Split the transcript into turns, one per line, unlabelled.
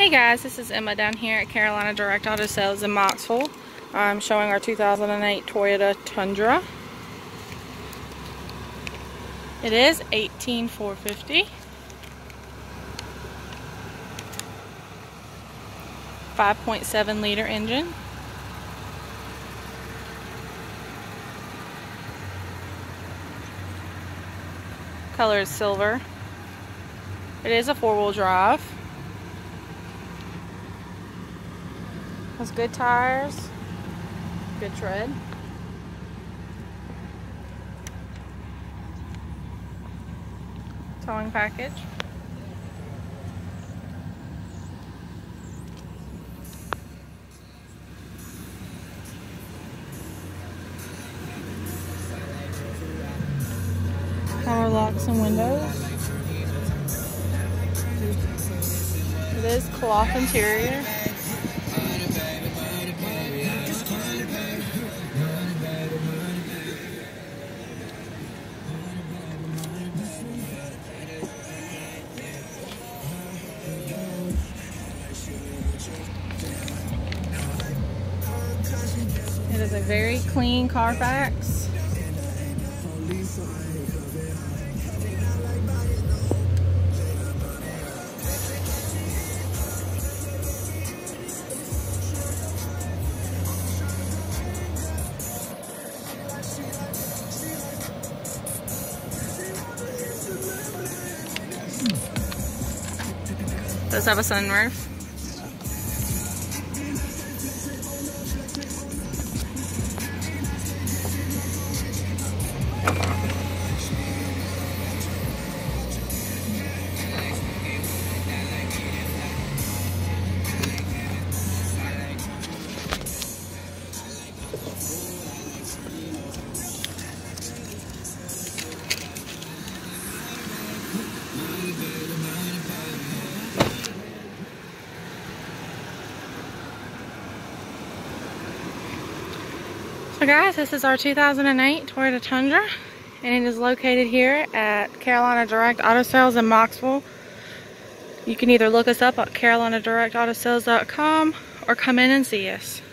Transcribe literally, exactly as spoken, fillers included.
Hey guys, this is Emma down here at Carolina Direct Auto Sales in Moxville. I'm showing our two thousand eight Toyota Tundra. It is eighteen four fifty. five point seven liter engine. Color is silver. It is a four-wheel drive. Has good tires, good tread. Towing package. Power locks and windows. It is cloth interior. It is a very clean Carfax. Does have a sunroof. So guys, this is our two thousand eight Toyota Tundra, and it is located here at Carolina Direct Auto Sales in Moxville. You can either look us up at carolina direct auto sales dot com or come in and see us.